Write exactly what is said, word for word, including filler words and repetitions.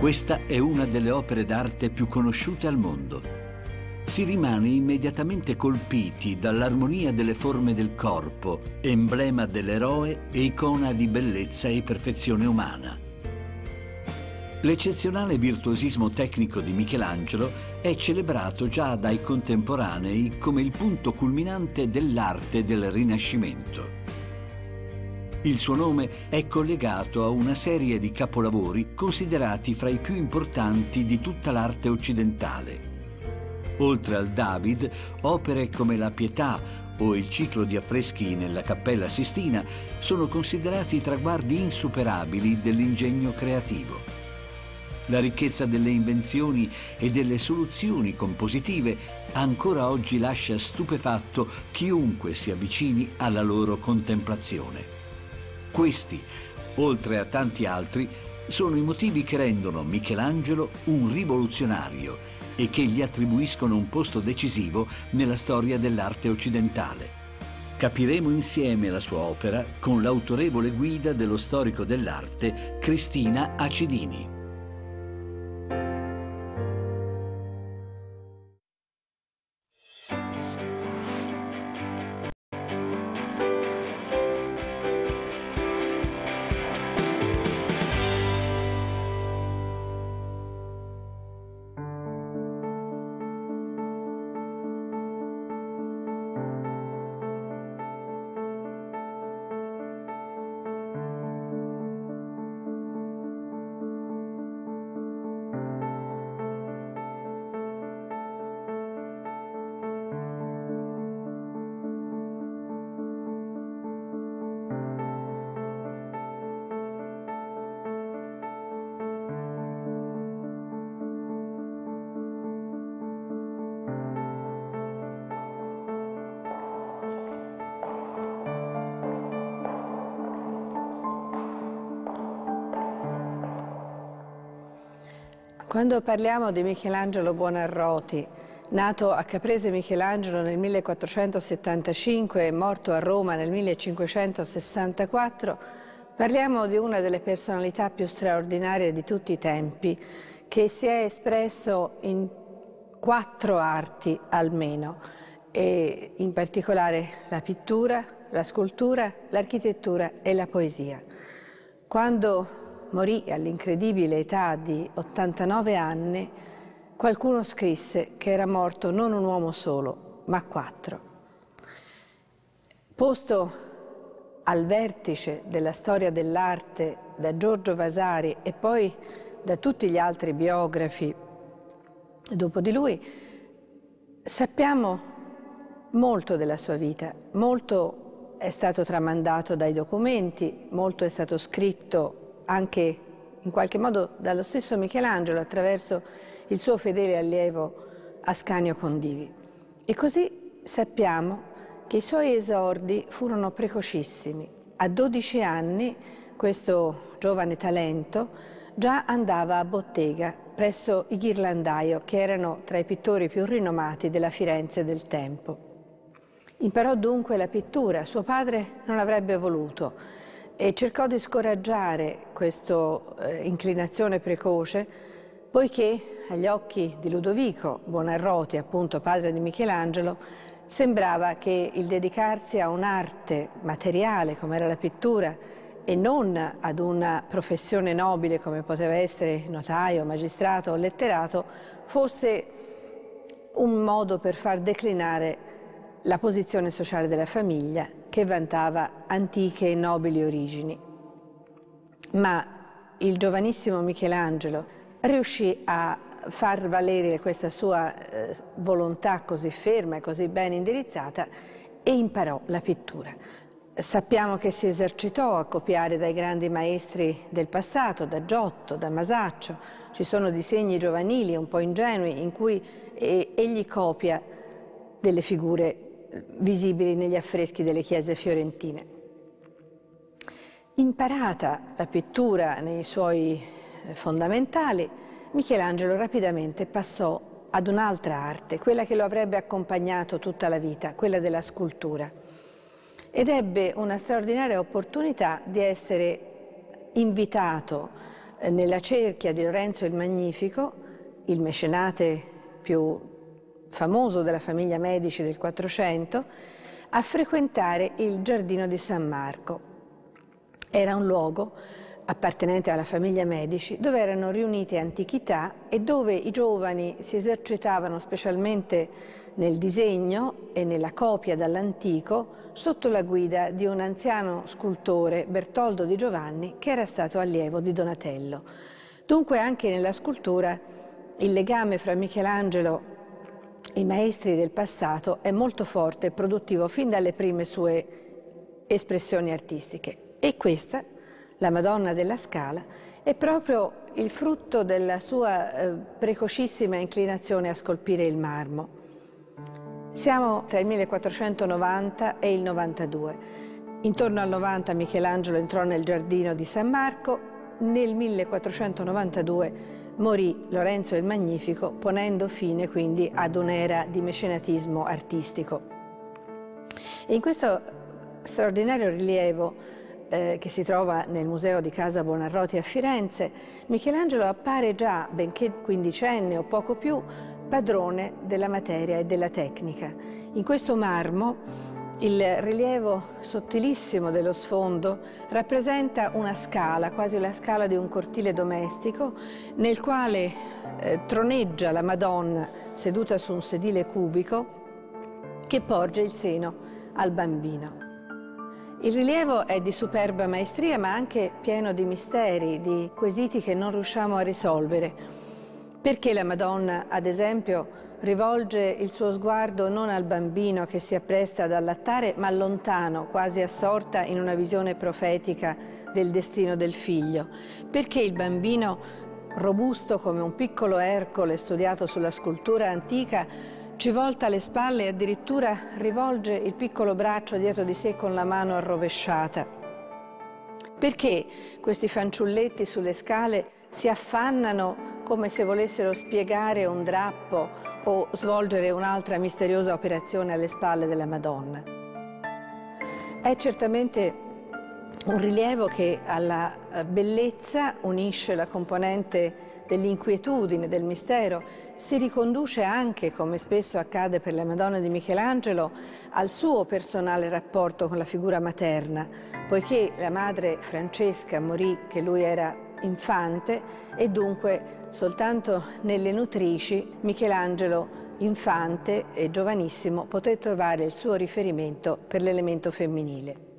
Questa è una delle opere d'arte più conosciute al mondo. Si rimane immediatamente colpiti dall'armonia delle forme del corpo, emblema dell'eroe e icona di bellezza e perfezione umana. L'eccezionale virtuosismo tecnico di Michelangelo è celebrato già dai contemporanei come il punto culminante dell'arte del Rinascimento. Il suo nome è collegato a una serie di capolavori considerati fra i più importanti di tutta l'arte occidentale. Oltre al David, opere come la Pietà o il ciclo di affreschi nella Cappella Sistina sono considerati traguardi insuperabili dell'ingegno creativo. La ricchezza delle invenzioni e delle soluzioni compositive ancora oggi lascia stupefatto chiunque si avvicini alla loro contemplazione. Questi, oltre a tanti altri, sono i motivi che rendono Michelangelo un rivoluzionario e che gli attribuiscono un posto decisivo nella storia dell'arte occidentale. Capiremo insieme la sua opera con l'autorevole guida dello storico dell'arte Cristina Acidini. Quando parliamo di Michelangelo Buonarroti, nato a Caprese Michelangelo nel millequattrocentosettantacinque e morto a Roma nel millecinquecentosessantaquattro, parliamo di una delle personalità più straordinarie di tutti i tempi, che si è espresso in quattro arti almeno, e in particolare la pittura, la scultura, l'architettura e la poesia. Quando morì all'incredibile età di ottantanove anni, qualcuno scrisse che era morto non un uomo solo, ma quattro. Posto al vertice della storia dell'arte da Giorgio Vasari e poi da tutti gli altri biografi dopo di lui, sappiamo molto della sua vita, molto è stato tramandato dai documenti, molto è stato scritto anche in qualche modo dallo stesso Michelangelo attraverso il suo fedele allievo Ascanio Condivi. E così sappiamo che i suoi esordi furono precocissimi. A dodici anni questo giovane talento già andava a bottega presso i Ghirlandaio, che erano tra i pittori più rinomati della Firenze del tempo. Imparò dunque la pittura, suo padre non avrebbe voluto, e cercò di scoraggiare questa eh, inclinazione precoce, poiché agli occhi di Ludovico Buonarroti, appunto padre di Michelangelo, sembrava che il dedicarsi a un'arte materiale come era la pittura e non ad una professione nobile come poteva essere notaio, magistrato o letterato fosse un modo per far declinare la posizione sociale della famiglia, che vantava antiche e nobili origini. Ma il giovanissimo Michelangelo riuscì a far valere questa sua eh, volontà così ferma e così ben indirizzata e imparò la pittura. Sappiamo che si esercitò a copiare dai grandi maestri del passato, da Giotto, da Masaccio. Ci sono disegni giovanili un po' ingenui in cui eh, egli copia delle figure visibili negli affreschi delle chiese fiorentine. Imparata la pittura nei suoi fondamentali, Michelangelo rapidamente passò ad un'altra arte, quella che lo avrebbe accompagnato tutta la vita, quella della scultura. Ed ebbe una straordinaria opportunità di essere invitato nella cerchia di Lorenzo il Magnifico, il mecenate più famoso della famiglia Medici del Quattrocento, a frequentare il giardino di San Marco. Era un luogo appartenente alla famiglia Medici, dove erano riunite antichità e dove i giovani si esercitavano specialmente nel disegno e nella copia dall'antico sotto la guida di un anziano scultore, Bertoldo di Giovanni, che era stato allievo di Donatello. Dunque anche nella scultura il legame fra Michelangelo e i maestri del passato è molto forte e produttivo fin dalle prime sue espressioni artistiche. E questa, la Madonna della Scala, è proprio il frutto della sua eh, precocissima inclinazione a scolpire il marmo. Siamo tra il millequattrocentonovanta e il novantadue. Intorno al novanta Michelangelo entrò nel giardino di San Marco. Nel millequattrocentonovantadue morì Lorenzo il Magnifico, ponendo fine quindi ad un'era di mecenatismo artistico. E in questo straordinario rilievo eh, che si trova nel Museo di Casa Buonarroti a Firenze, Michelangelo appare già, benché quindicenne o poco più, padrone della materia e della tecnica. In questo marmo il rilievo sottilissimo dello sfondo rappresenta una scala, quasi la scala di un cortile domestico, nel quale eh, troneggia la Madonna seduta su un sedile cubico che porge il seno al bambino. Il rilievo è di superba maestria, ma anche pieno di misteri, di quesiti che non riusciamo a risolvere. Perché la Madonna, ad esempio, rivolge il suo sguardo non al bambino che si appresta ad allattare, ma lontano, quasi assorta in una visione profetica del destino del figlio? Perché il bambino, robusto come un piccolo Ercole studiato sulla scultura antica, ci volta le spalle e addirittura rivolge il piccolo braccio dietro di sé con la mano arrovesciata? Perché questi fanciulletti sulle scale si affannano come se volessero spiegare un drappo o svolgere un'altra misteriosa operazione alle spalle della Madonna? È certamente un rilievo che alla bellezza unisce la componente dell'inquietudine, del mistero, si riconduce anche, come spesso accade per le Madonne di Michelangelo, al suo personale rapporto con la figura materna, poiché la madre Francesca morì che lui era infante e dunque soltanto nelle nutrici Michelangelo, infante e giovanissimo, poté trovare il suo riferimento per l'elemento femminile.